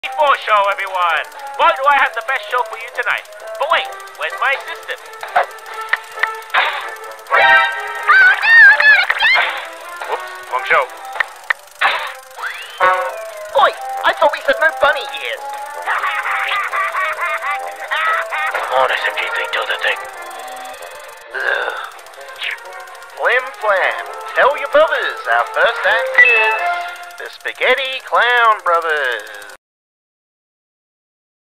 SMG4 show, everyone. Why do I have the best show for you tonight? But wait, where's my assistant? Whoops, wrong show. Oi, I thought we said no bunny ears. Come on, SMG3, do the thing. Flim flam, tell your brothers our first act is the Spaghetti Clown Brothers.